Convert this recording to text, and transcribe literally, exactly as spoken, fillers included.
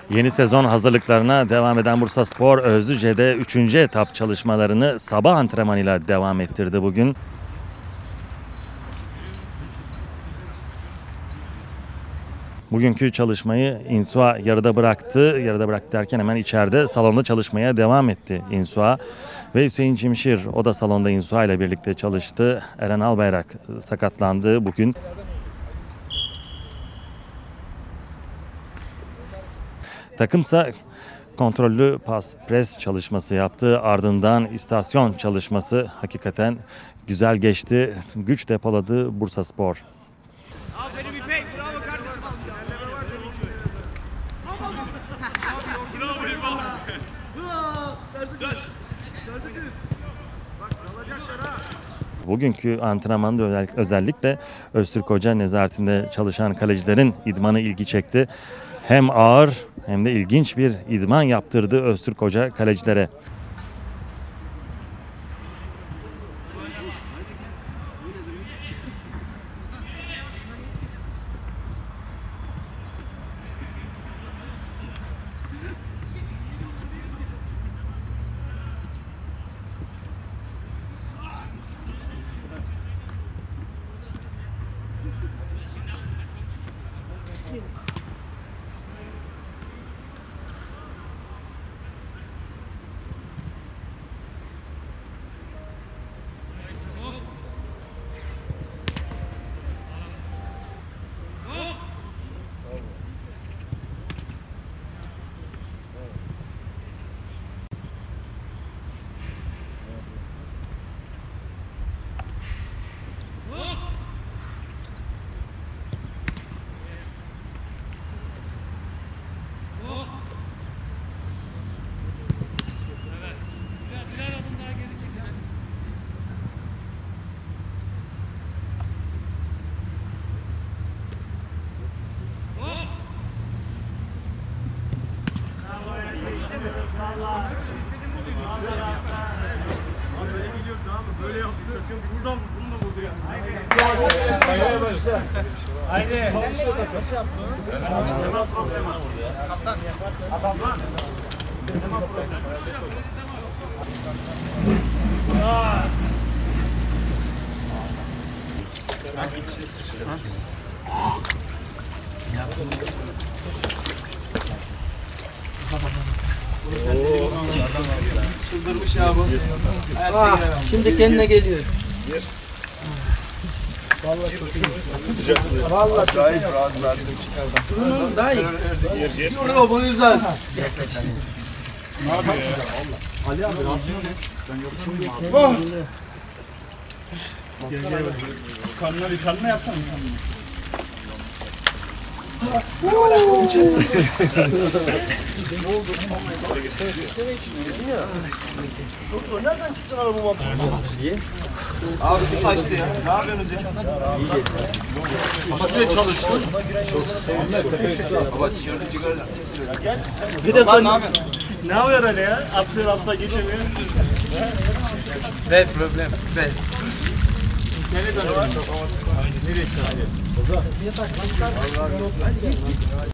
Yeni sezon hazırlıklarına devam eden Bursaspor Özlüce'de üçüncü etap çalışmalarını sabah antrenmanıyla devam ettirdi bugün. Bugünkü çalışmayı İnsua yarıda bıraktı. Yarıda bıraktı derken hemen içeride salonda çalışmaya devam etti İnsua. Ve Hüseyin Çimşir o da salonda İnsua ile birlikte çalıştı. Eren Albayrak sakatlandı bugün. Takımsa kontrollü pas pres çalışması yaptı. Ardından istasyon çalışması hakikaten güzel geçti. Güç depoladı Bursaspor. Aferin İpek, bravo kardeşim. Bravo İpek. Bugünkü antrenmanda özellikle Öztürk Hoca nezaretinde çalışan kalecilerin idmanı ilgi çekti. Hem ağır hem de ilginç bir idman yaptırdı Öztürk Hoca kalecilere. Böyle gidiyor, tamam mı? Böyle yaptı. Buradan bununla vurdu ya. Haydi. Nasıl yaptı? Yaman problem var. Kaptan. Adam var. Yaman problem. Ben içine sıçradım. Çıldırmış ya bu. Ah, şimdi kendine geliyor. Vallahi çok sıcak. Vallahi çok Gayet rahat verdim. Bunun daha iyi. Yorulma bu yüzden. Ali abi, Ben yorulsam ne? Gel gel. Kanına bir kanına yapsana. Doktor nereden çıktın araba bu? Abi kaçtı ya. Ne yapıyorsunuz ya? İşte çalıştın. Baba tişörtü çıkarlar. Bir de sen ne yapıyorsun? Ne yapıyor öyle ya? Atlıyor altta geçemiyor. Ve problem. Ve. Nereye dönüyor? Nereye çıkıyor?